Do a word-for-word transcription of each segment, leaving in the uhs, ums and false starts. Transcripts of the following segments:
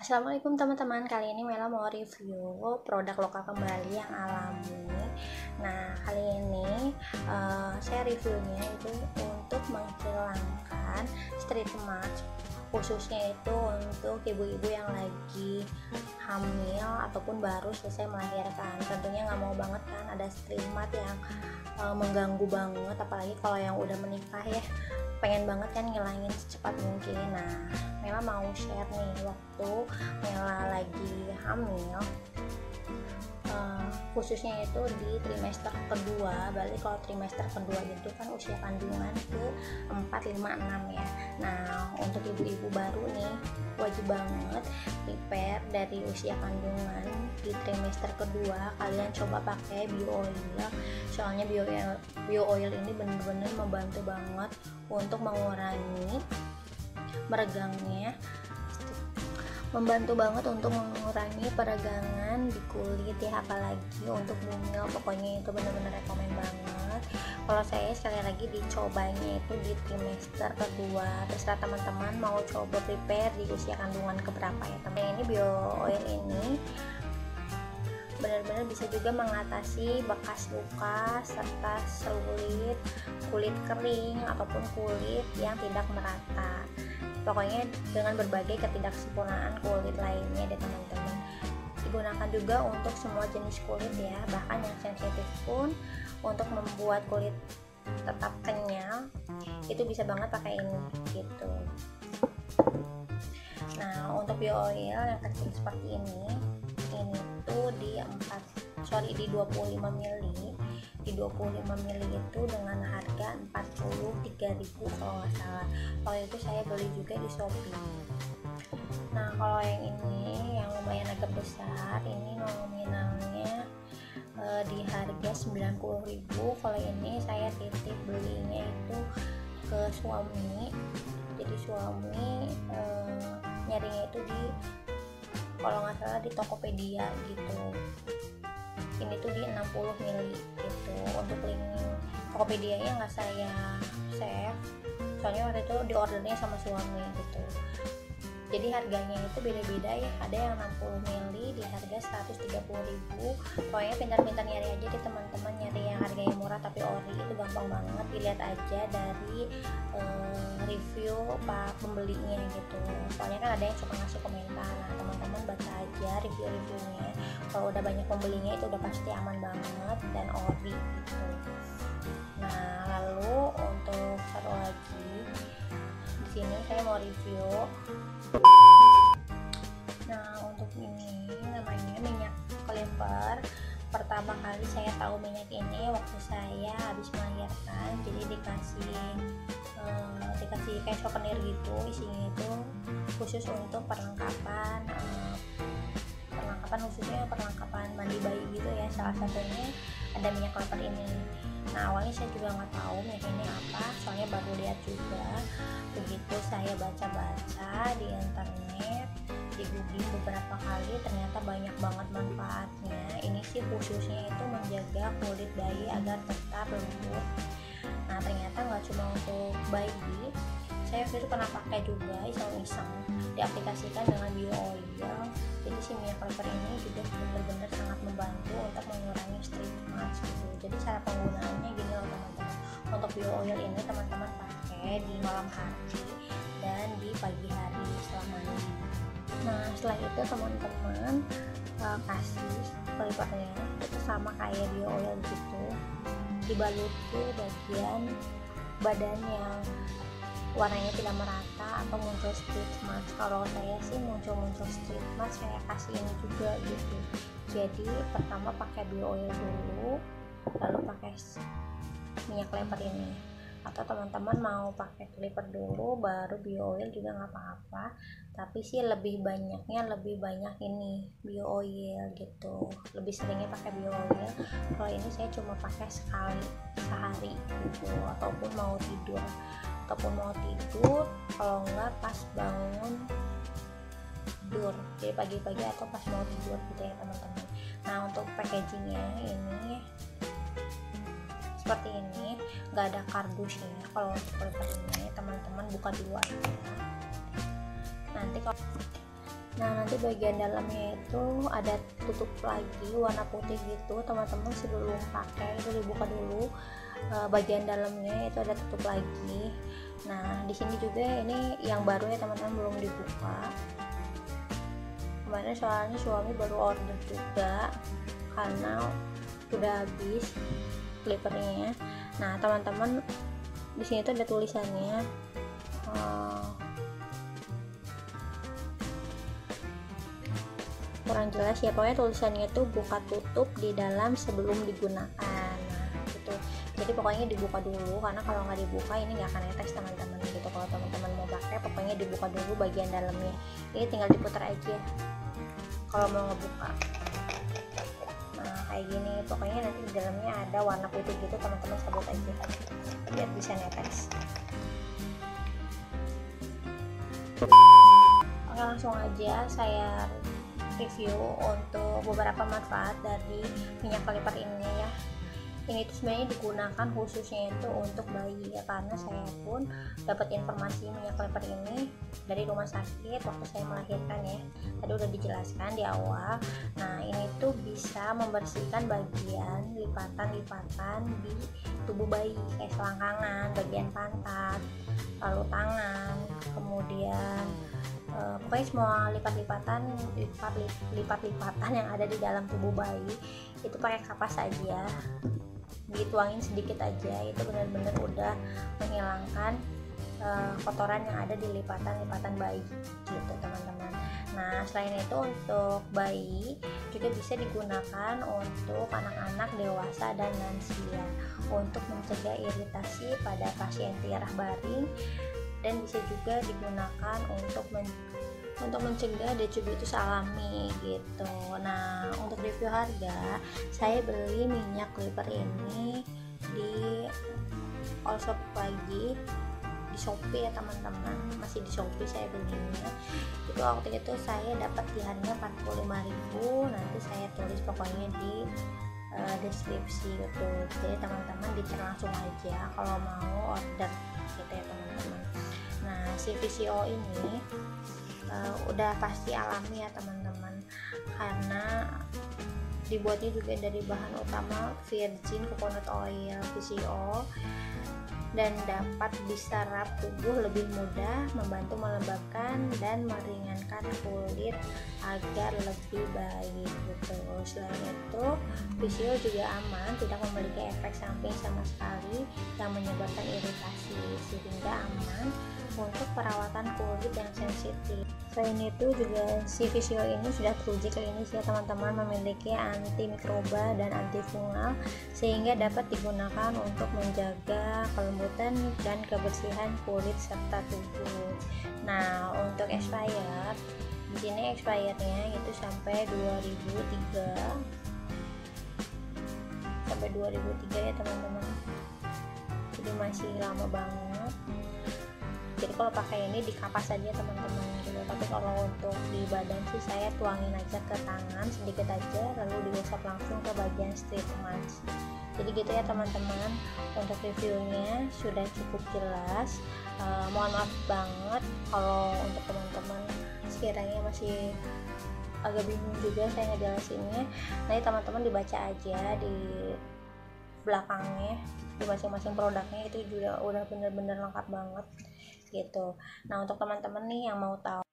Assalamualaikum teman-teman, kali ini Mela mau review produk lokal kembali yang alami. Nah, kali ini uh, saya reviewnya itu untuk menghilangkan street mark, khususnya itu untuk ibu-ibu yang lagi hamil ataupun baru selesai melahirkan. Tentunya nggak mau banget kan ada street mark yang uh, mengganggu banget, apalagi kalau yang udah menikah ya, pengen banget kan ngilangin secepat mungkin. Nah, Mela mau share nih, waktu Mela lagi hamil, uh, khususnya itu di trimester kedua. Berarti kalau trimester kedua itu kan usia kandungan ke empat, lima, enam ya. Nah, untuk ibu-ibu baru nih wajib banget prepare dari usia kandungan di trimester kedua. Kalian coba pakai bio oil, soalnya bio oil, bio oil ini bener-bener membantu banget untuk mengurangi meregangnya, membantu banget untuk mengurangi peregangan di kulit ya, apalagi untuk mumil. Pokoknya itu bener-bener rekomen banget. Kalau saya sekali lagi dicobanya itu di trimester kedua. Terserah teman-teman mau coba prepare di usia kandungan keberapa ya teman. Ini bio oil ini benar-benar bisa juga mengatasi bekas luka serta selulit, kulit kering ataupun kulit yang tidak merata. Pokoknya dengan berbagai ketidaksempurnaan kulit lainnya deh teman-teman. Digunakan juga untuk semua jenis kulit ya, bahkan yang sensitif pun untuk membuat kulit tetap kenyal itu bisa banget pakai ini gitu. Nah, untuk bio oil yang kecil seperti ini ini tuh di empat sorry di dua puluh lima mili di dua puluh lima mili itu dengan harga empat puluh tiga ribu kalau nggak salah. Kalau itu saya beli juga di Shopee. Nah, kalau yang ini yang lumayan agak besar, ini nominalnya e, di harga sembilan puluh ribu. Kalau ini saya titip belinya itu ke suami, jadi suami e, nyarinya itu di, kalau nggak salah di Tokopedia gitu. Ini tuh di enam puluh mili gitu. Untuk link Tokopedia nya nggak saya save, soalnya waktu itu di ordernya sama suami gitu. Jadi harganya itu beda-beda ya, ada yang enam puluh mili di harga seratus tiga puluh ribu. Pokoknya pintar-pintar nyari aja di teman-teman, nyari yang harganya murah tapi ori itu gampang banget. Dilihat aja dari uh, review pak pembelinya gitu, soalnya kan ada yang suka ngasih komentar. Nah, teman-teman baca aja review-reviewnya, kalau udah banyak pembelinya itu udah pasti aman banget dan ori gitu. Nah, lalu untuk satu lagi di sini saya mau review. Nah, untuk ini namanya minyak Clever. Pertama kali saya tahu minyak ini waktu saya habis melahirkan. Jadi dikasih eh, dikasih kayak souvenir gitu, isinya itu khusus untuk perlengkapan eh, perlengkapan khususnya perlengkapan mandi bayi gitu ya. Salah satunya ada minyak Clever ini. Nah, awalnya saya juga nggak tahu minyak ini apa, soalnya baru lihat juga. Begitu saya baca-baca di internet, di Google beberapa kali, ternyata banyak banget manfaatnya. Ini sih khususnya itu menjaga kulit bayi agar tetap lembut. Nah, ternyata nggak cuma untuk bayi, saya waktu itu pernah pakai juga iseng-iseng, diaplikasikan dengan bio oil. Jadi si minyak Clever ini juga benar-benar sangat membantu untuk mengurangi street marks gitu. Jadi cara penggunaannya gini loh teman-teman. Untuk bio oil ini teman-teman pakai di malam hari dan di pagi hari setelah mandi. Nah, setelah itu teman-teman uh, kasih Clevernya itu sama kayak bio oil gitu, dibalut ke bagian badan yang warnanya tidak merata atau muncul street marks. Kalau saya sih muncul-muncul street marks, saya kasih ini juga gitu. Jadi pertama pakai bio oil dulu, lalu pakai minyak Clever ini, atau teman-teman mau pakai Clever dulu baru bio oil juga nggak apa-apa, tapi sih lebih banyaknya lebih banyak ini bio oil gitu, lebih seringnya pakai bio oil. Kalau ini saya cuma pakai sekali sehari gitu, ataupun mau tidur ataupun mau tidur kalau enggak pas bangun tidur, jadi pagi-pagi atau pas mau tidur gitu ya teman-teman. Nah, untuk packagingnya ini seperti ini, nggak ada kardusnya. Kalau untuk Clever ini teman-teman buka dulu aja, nanti kalau Nah nanti bagian dalamnya itu ada tutup lagi warna putih gitu teman-teman. Sebelum pakai itu dibuka dulu, e, bagian dalamnya itu ada tutup lagi. Nah di sini juga ini yang baru ya teman-teman, belum dibuka. Kemarin soalnya suami baru order juga karena udah habis clippernya. Nah teman-teman di sini tuh ada tulisannya, uh, kurang jelas ya, pokoknya tulisannya itu buka tutup di dalam sebelum digunakan. Nah gitu, jadi pokoknya dibuka dulu, karena kalau nggak dibuka ini nggak akan netes teman-teman gitu. Kalau teman-teman mau pakai pokoknya dibuka dulu bagian dalamnya, ini tinggal diputar aja kalau mau ngebuka. Nah kayak gini, pokoknya nanti di dalamnya ada warna putih gitu teman-teman, sabut aja biar bisa netes. Oke langsung aja saya review untuk beberapa manfaat dari minyak clipper ini ya. Ini tuh sebenarnya digunakan khususnya itu untuk bayi ya, karena saya pun dapat informasi minyak clipper ini dari rumah sakit waktu saya melahirkan ya. Tadi udah dijelaskan di awal. Nah ini tuh bisa membersihkan bagian lipatan-lipatan di tubuh bayi, kayak selangkangan, bagian pantat, lalu tangan, kemudian Uh, pokoknya semua lipat-lipatan lipat lipat-lipatan yang ada di dalam tubuh bayi itu pakai kapas aja, dituangin sedikit aja, itu benar-benar udah menghilangkan uh, kotoran yang ada di lipatan-lipatan bayi gitu teman-teman. Nah selain itu untuk bayi juga bisa digunakan untuk anak-anak, dewasa, dan lansia untuk mencegah iritasi pada pasien tiarah baring, dan bisa juga digunakan untuk men untuk mencegah detritus alami gitu. Nah untuk review harga, saya beli minyak clipper ini di All Shop lagi di Shopee ya teman-teman, masih di Shopee saya belinya. Itu waktu itu saya dapat di harga empat puluh lima ribu, nanti saya tulis pokoknya di uh, deskripsi gitu. Jadi teman-teman dicek langsung aja kalau mau order gitu ya teman-teman. Nah si V C O ini uh, udah pasti alami ya teman-teman, karena dibuatnya juga dari bahan utama virgin coconut oil V C O, dan dapat diserap tubuh lebih mudah, membantu melembabkan dan meringankan kulit agar lebih baik gitu. Selain itu V C O juga aman, tidak memiliki efek samping sama sekali yang menyebabkan iritasi, sehingga aman untuk perawatan kulit yang sensitif. Selain itu juga si V C O ini sudah teruji klinis ya teman-teman, memiliki antimikroba dan antifungal, sehingga dapat digunakan untuk menjaga kelembutan dan kebersihan kulit serta tubuh. Nah untuk expired, di sini expirednya itu sampai dua ribu tiga sampai dua ribu tiga ya teman-teman, jadi masih lama banget. Jadi kalau pakai ini di kapas aja teman-teman gitu. Tapi kalau untuk di badan sih saya tuangin aja ke tangan sedikit aja, lalu diusap langsung ke bagian street mask. Jadi gitu ya teman-teman, untuk reviewnya sudah cukup jelas. Uh, mohon maaf banget kalau untuk teman-teman sekiranya masih agak bingung juga saya ngejelasinnya. Nanti teman-teman dibaca aja di belakangnya, di masing-masing produknya itu juga udah bener-bener lengkap banget gitu. Nah untuk teman-teman nih yang mau tahu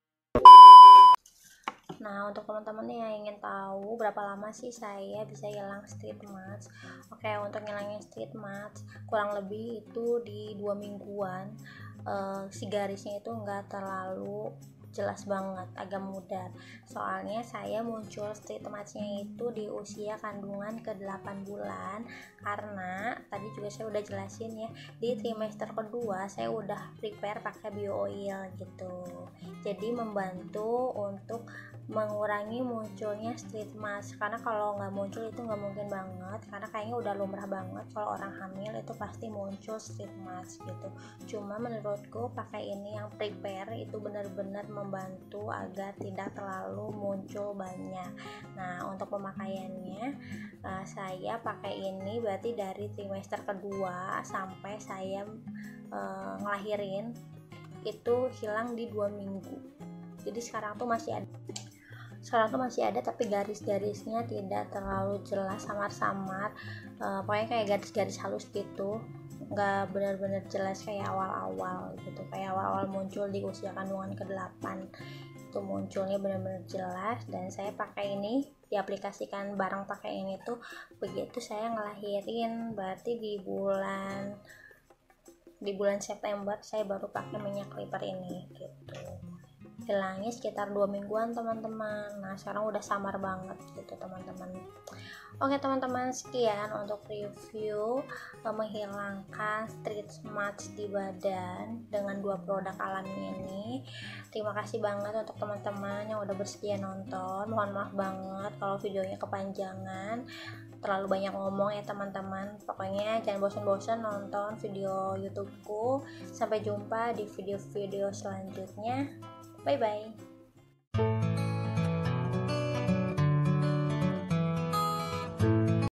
Nah untuk teman-teman nih yang ingin tahu berapa lama sih saya bisa hilang street marks, oke untuk ngilangin street marks kurang lebih itu di dua mingguan. Uh, si garisnya itu enggak terlalu jelas banget, agak mudar. Soalnya saya muncul street marks-nya itu di usia kandungan ke delapan bulan, karena tadi juga saya udah jelasin ya, di trimester kedua saya udah prepare pakai bio oil gitu. Jadi membantu untuk mengurangi munculnya street marks, karena kalau nggak muncul itu nggak mungkin banget, karena kayaknya udah lumrah banget kalau orang hamil itu pasti muncul street marks gitu. Cuma menurutku pakai ini yang prepare itu benar-benar membantu agar tidak terlalu muncul banyak. Nah untuk pemakaiannya uh, saya pakai ini berarti dari trimester kedua sampai saya uh, ngelahirin itu hilang di dua minggu. jadi sekarang tuh masih ada sekarang tuh masih ada tapi garis-garisnya tidak terlalu jelas, samar-samar, uh, pokoknya kayak garis-garis halus gitu, nggak benar-benar jelas kayak awal-awal gitu, kayak awal-awal muncul di usia kandungan kedelapan itu munculnya benar-benar jelas. Dan saya pakai ini, diaplikasikan bareng pakai ini tuh begitu saya ngelahirin, berarti di bulan di bulan September saya baru pakai minyak clipper ini gitu. Hilangnya sekitar dua mingguan teman-teman. Nah sekarang udah samar banget gitu teman-teman. Oke teman-teman, sekian untuk review menghilangkan stretch marks di badan dengan dua produk alami ini. Terima kasih banget untuk teman-teman yang udah bersedia nonton. Mohon maaf banget kalau videonya kepanjangan, terlalu banyak ngomong ya teman-teman. Pokoknya jangan bosan-bosan nonton video YouTubeku. Sampai jumpa di video-video selanjutnya. Bye bye.